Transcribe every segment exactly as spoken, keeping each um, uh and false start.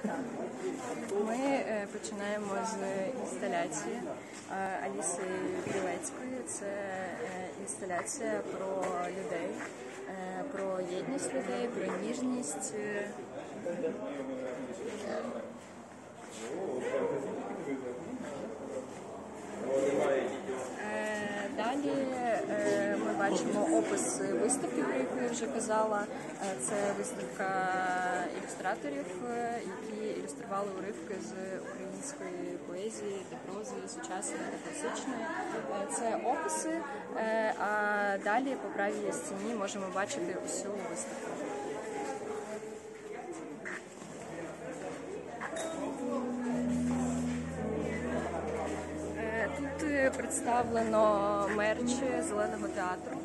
Ми е, починаємо з інсталяції е, Аліси Білецької. Це е, інсталяція про людей, е, про єдність людей, про ніжність. Е, Далі е, ми бачимо опис виставки, про яку я вже казала. Це виставка ілюстраторів, які ілюстрували уривки з української поезії та прози, сучасної та класичної. Це описи, а далі по правій стіні можемо бачити усю виставку. Тут представлено мерч Зеленого театру.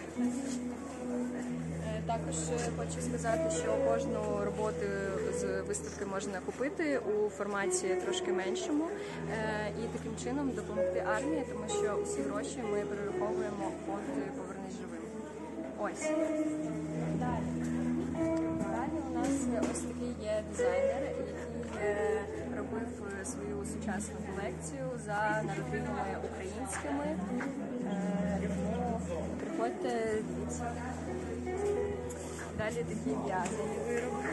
Також хочу сказати, що кожну роботу з виставки можна купити у форматі трошки меншому і таким чином допомогти армії, тому що усі гроші ми перераховуємо в фонд «Повернись живим». Ось. Далі. Далі у нас ось такий є дизайнер, який робив свою сучасну колекцію за наративами українськими. Тому приходьте, дивіться. Далі такі в'язані вироби.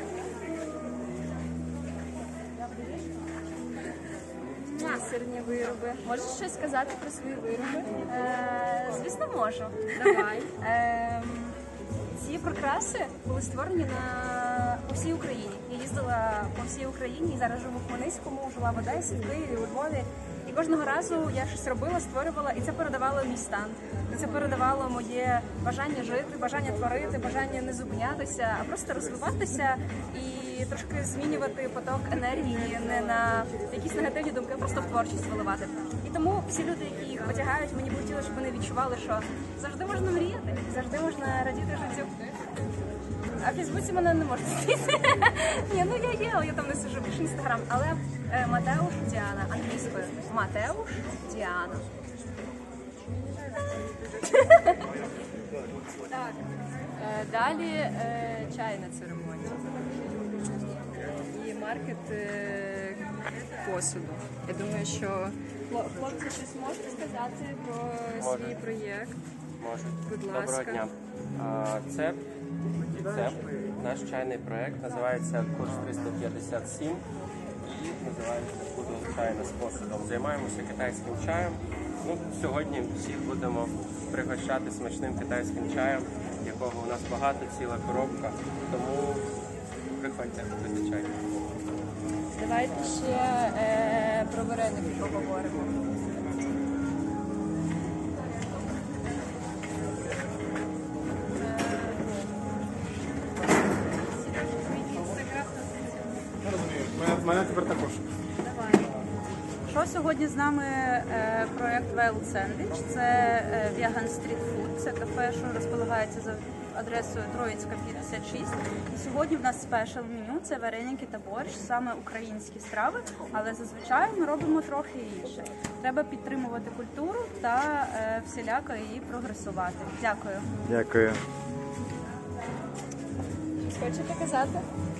Бісерні вироби. Можеш щось сказати про свої вироби? Е, звісно, можу. Давай. Е, ці прикраси були створені на по всій Україні. Я їздила по всій Україні і зараз живу в Хмельницькому, жила в Одесі, в Києві, у Львові. І кожного разу я щось робила, створювала, і це передавало мій стан. І це передавало моє бажання жити, бажання творити, бажання не зупинятися, а просто розвиватися і трошки змінювати поток енергії не на якісь негативні думки, а просто в творчість виливати. І тому всі люди, які їх одягають, мені б хотілося, щоб вони відчували, що завжди можна мріяти, завжди можна радіти життю. А в Фейсбуці мене не можна знайти. Ні, ну я є, але я там не сижу, більше інстаграм. Але е, Матеуш Діана англійською. Матеуш Діана. Так. Е, далі е, чайна церемонія. І маркет е, посуду. Я думаю, що хлопці щось можете сказати про Можуть. свій проєкт? Можуть. Будь ласка. Доброго дня. А, Це, це наш чайний проєкт, називається Курс триста п'ятдесят сім і називається «Буду чайна з посудом». Займаємося китайським чаєм. Ну, сьогодні всіх будемо пригощати смачним китайським чаєм, якого у нас багато, ціла коробка, тому приходьте пити чай. Давайте ще е, про вареники поговоримо. У мене тепер також. Що сьогодні з нами е, проєкт Wild Sandwich. Це е, Vegan Street Food, це кафе, що розполагається за адресою Троїцька, п'ятдесят шість. І сьогодні в нас спешл меню, це вареники та борщ, саме українські страви, але зазвичай ми робимо трохи інше. Треба підтримувати культуру та е, всіляко її прогресувати. Дякую. Дякую. Хочете казати?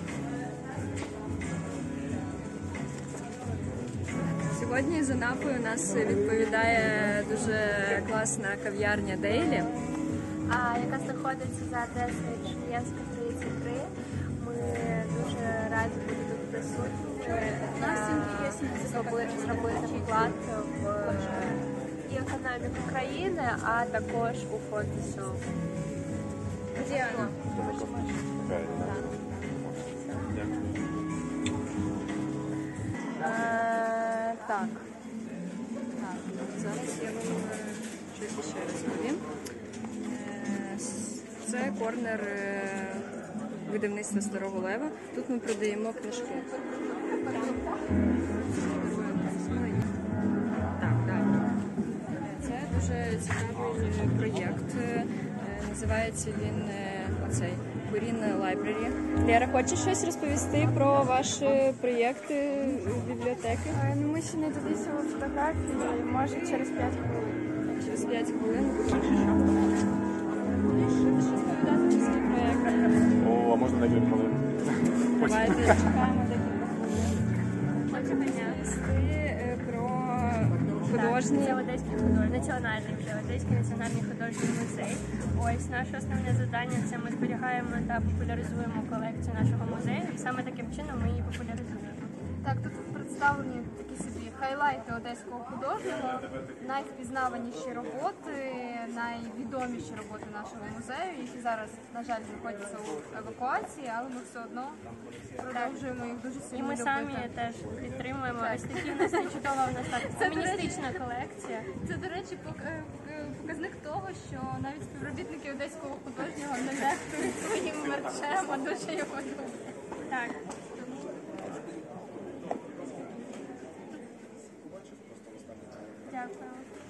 Сьогодні за напою нас відповідає дуже класна кав'ярня Дейлі, а, яка знаходиться за адресою Чуєнська, тридцять три. Ми дуже раді бути тут присутніми та зробити, зробити вклад в і економіку країни, а також у фонд ЗСУ. Діана. Е, так. так, зараз я вам е, щось ще розповім. Е, Це корнер е, видавництва Старого Лева. Тут ми продаємо книжки. Так, далі. Це дуже цікавий проєкт. Е, Називається він е, оцей Green Library. Лера, хочеш щось розповісти про ваші проєкти бібліотеки? Ну, ми ще не додивилися фотографії, може через п'ять хвилин. Через п'ять хвилин будеш розповідати про свій проєкт. О, а можна декілька хвилин? Давайте чекаємо декілька хвилин. художній Це Одеський художній, національний вже Одеський національний художній музей. Ось наше основне завдання це ми зберігаємо та популяризуємо колекцію нашого музею, і саме таким чином ми її популяризуємо. Так, тут представлені такі собі хайлайти одеського художника, найвпізнаваніші роботи, найвідоміші роботи нашого музею, які зараз, на жаль, знаходяться у евакуації, але ми все одно продовжуємо їх дуже І сильно ми любити. самі теж підтримуємо. Ось такі у нас є чудова у нас так феміністична колекція. Це, до речі, пок- е, пок- показник того, що навіть співробітники одеського художнього не нехтують своїм мерчем, а дуже його люблять. Так. Дякую.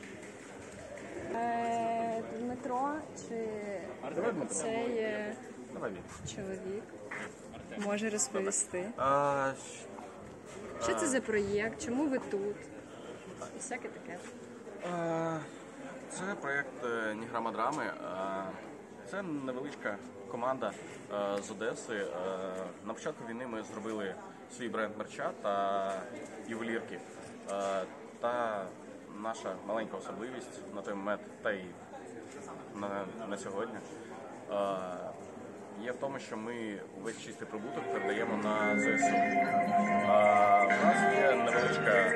Е, Дмитро чи цей е, Давай від. чоловік може розповісти? А, Що це за проєкт? Чому ви тут? І всяке таке. а, Це проєкт е, Ні грама драми. А, Це невеличка команда е, з Одеси. Е, На початку війни ми зробили свій бренд мерча та ювелірки. Е, Та наша маленька особливість на той момент, та й на, на сьогодні, е, є в тому, що ми увесь чистий прибуток передаємо на ЗСУ. А, У нас є невеличка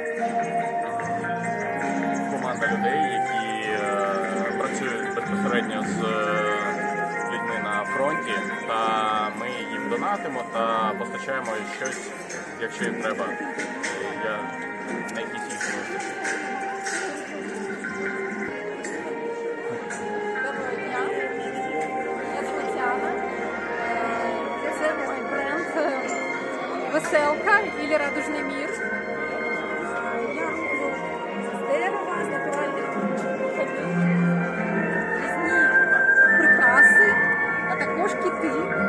команда людей, які е, працюють безпосередньо з е, людьми на фронті, та ми їм донатимо та постачаємо щось, якщо їм треба, для, на якісь їх нужди. Доброго дня. Я звуть Яна. Е, Це мій бренд е, Веселка і Радужний мір. Я роблю з дерева, з натуральних камінь, різні прикраси, а також кити.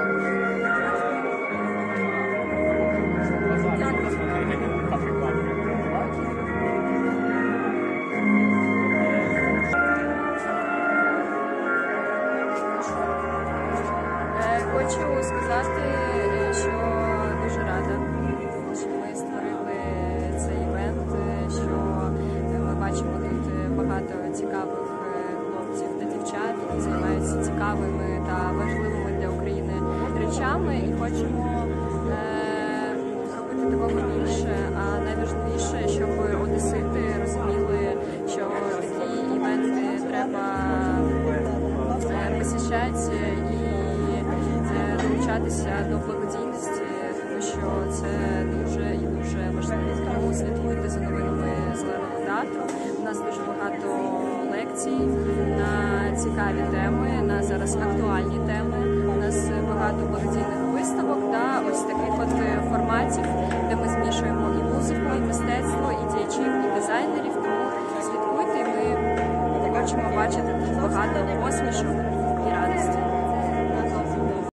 Е, Хочу сказати, е, що дуже рада, що ми створили цей івент, е, що е, ми бачимо тут е, багато цікавих е, хлопців та дівчат, які займаються цікавими та важливими для України речами, і хочемо е, робити такого більше, а найважливіше, щоб одесити розуміли, що такі івенти треба е, посіщати і е, долучатися до благодійності, тому що це дуже і дуже важливо. Тому слідкуйте за новинами Зеленого театру. У нас дуже багато лекцій на цікаві теми, на зараз актуальні теми. У нас багато благодійних виставок та ось таких от форматів, де ми змішуємо і музику, і мистецтво, і діячів, і дизайнерів. Тому слідкуйте, і ми хочемо бачити тут багато посмішок і радості.